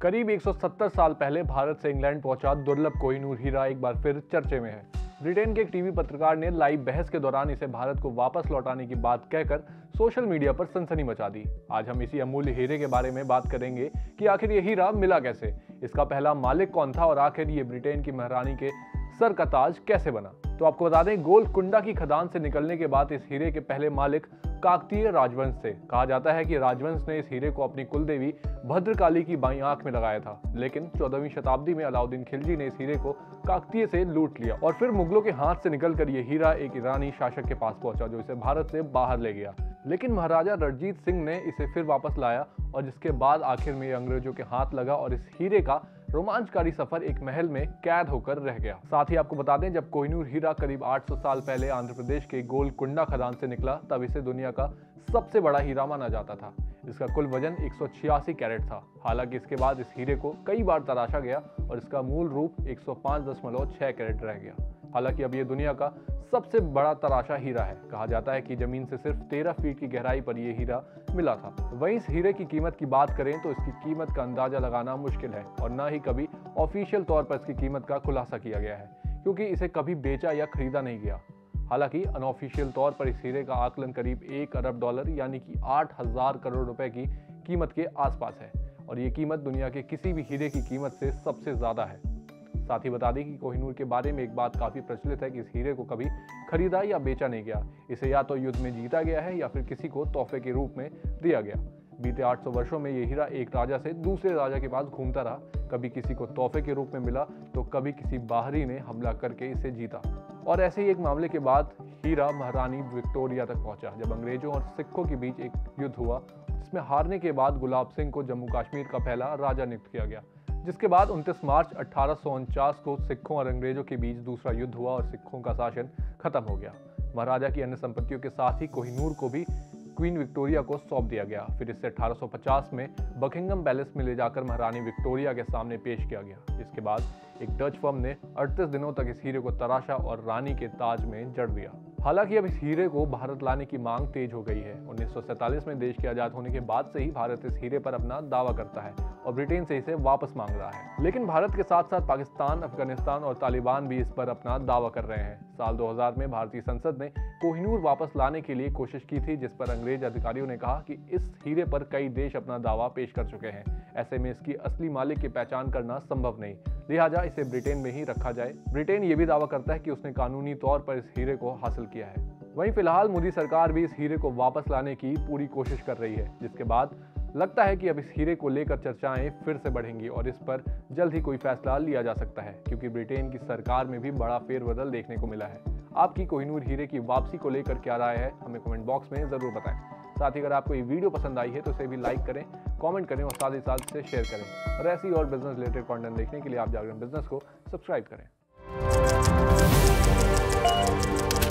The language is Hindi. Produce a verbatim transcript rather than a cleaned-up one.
करीब एक सौ सत्तर साल पहले भारत से इंग्लैंड पहुंचा दुर्लभ कोहिनूर हीरा एक बार फिर चर्चे में है। ब्रिटेन के एक टीवी पत्रकार ने लाइव बहस के दौरान इसे भारत को वापस लौटाने की बात कहकर सोशल मीडिया पर सनसनी मचा दी। आज हम इसी अमूल्य हीरे के बारे में बात करेंगे कि आखिर ये हीरा मिला कैसे, इसका पहला मालिक कौन था और आखिर ये ब्रिटेन की महारानी के सर का ताज कैसे बना। तो आपको बता दें, गोलकुंडा की खदान से निकलने के बाद इस हीरे के पहले मालिक काकतीय राजवंश थे। कहा जाता है कि राजवंश ने इस हीरे को अपनी कुलदेवी भद्रकाली की बाईं आंख में लगाया था, लेकिन चौदहवीं शताब्दी में अलाउद्दीन खिलजी ने इस हीरे को काकतीय से लूट लिया और फिर मुगलों के हाथ से निकलकर ये हीरा एक ईरानी शासक के पास पहुंचा, जो इसे भारत से बाहर ले गया। लेकिन महाराजा रणजीत सिंह ने इसे फिर वापस लाया और जिसके बाद आखिर में अंग्रेजों के हाथ लगा और इस हीरे का रोमांचकारी सफर एक महल में कैद होकर रह गया। साथ ही आपको बता दें, जब कोहिनूर हीरा करीब आठ सौ साल पहले आंध्र प्रदेश के गोलकुंडा खदान से निकला, तब इसे दुनिया का सबसे बड़ा हीरा माना जाता था। इसका कुल वजन एक सौ छियासी कैरेट था। हालांकि इसके बाद इस हीरे को कई बार तराशा गया और इसका मूल रूप एक सौ पाँच दशमलव छह कैरेट रह गया। हालांकि अब ये दुनिया का सबसे बड़ा तराशा हीरा है। कहा जाता है कि जमीन से सिर्फ तेरह फीट की गहराई पर यह हीरा मिला था। वहीं इस हीरे की कीमत की बात करें तो इसकी कीमत का अंदाजा लगाना मुश्किल है और न ही कभी ऑफिशियल तौर पर इसकी कीमत का खुलासा किया गया है, क्योंकि इसे कभी बेचा या खरीदा नहीं गया। हालांकि अनऑफिशियल तौर पर इस हीरे का आकलन करीब एक अरब डॉलर यानी कि आठ हजार करोड़ रुपए की कीमत के आसपास है और ये कीमत दुनिया के किसी भी हीरे की कीमत से सबसे ज्यादा है। साथ ही बता दें कि कोहिनूर के बारे में एक बात काफी प्रचलित है कि इस हीरे को कभी खरीदा या बेचा नहीं गया। इसे या तो युद्ध में जीता गया है या फिर किसी को तोहफे के रूप में दिया गया। बीते आठ सौ वर्षों में ये हीरा एक राजा से दूसरे राजा के पास घूमता रहा। कभी किसी को तोहफे के रूप में मिला तो कभी किसी बाहरी ने हमला करके इसे जीता। और ऐसे ही एक मामले के बाद हीरा महारानी विक्टोरिया तक पहुंचा, जब अंग्रेजों और सिखों के बीच एक युद्ध हुआ, जिसमें हारने के बाद गुलाब सिंह को जम्मू कश्मीर का पहला राजा नियुक्त किया गया। जिसके बाद उनतीस मार्च अठारह सौ उनचास को सिखों और अंग्रेजों के बीच दूसरा युद्ध हुआ और सिखों का शासन खत्म हो गया। महाराजा की अन्य संपत्तियों के साथ ही कोहिनूर को भी क्वीन विक्टोरिया को सौंप दिया गया। फिर इसे अठारह सौ पचास में बकिंगम पैलेस में ले जाकर महारानी विक्टोरिया के सामने पेश किया गया। इसके बाद एक डच फर्म ने अड़तीस दिनों तक इस हीरे को तराशा और रानी के ताज में जड़ दिया। हालांकि अब इस हीरे को भारत लाने की मांग तेज हो गई है। उन्नीस सौ सैंतालीस में देश के आजाद होने के बाद से ही भारत इस हीरे पर अपना दावा करता है और ब्रिटेन से इसे वापस मांग रहा है। लेकिन भारत के साथ साथ पाकिस्तान, अफगानिस्तान और तालिबान भी इस पर अपना दावा कर रहे हैं। साल दो हज़ार में भारतीय संसद ने कोहिनूर वापस लाने के लिए कोशिश की थी, जिस पर अंग्रेज अधिकारियों ने कहा कि इस हीरे पर कई देश अपना दावा पेश कर चुके हैं। ऐसे में इसकी असली मालिक की पहचान करना संभव नहीं, लिहाजा इसे ब्रिटेन में ही रखा जाए। ब्रिटेन ये भी दावा करता है कि उसने कानूनी तौर पर इस हीरे को हासिल किया है। वहीं फिलहाल मोदी सरकार भी इस हीरे को वापस लाने की पूरी कोशिश कर रही है, जिसके बाद लगता है कि अब इस हीरे को लेकर चर्चाएं फिर से बढ़ेंगी और इस पर जल्द ही कोई फैसला लिया जा सकता है, क्योंकि ब्रिटेन की सरकार में भी बड़ा फेरबदल देखने को मिला है। आपकी कोहिनूर हीरे की वापसी को लेकर क्या राय है, हमें कमेंट बॉक्स में जरूर बताएं। साथ ही अगर आपको ये वीडियो पसंद आई है तो इसे भी लाइक करें, कमेंट करें और साथ ही साथ इसे शेयर करें। और ऐसी और बिजनेस रिलेटेड कंटेंट देखने के लिए आप जागरण बिजनेस को सब्सक्राइब करें।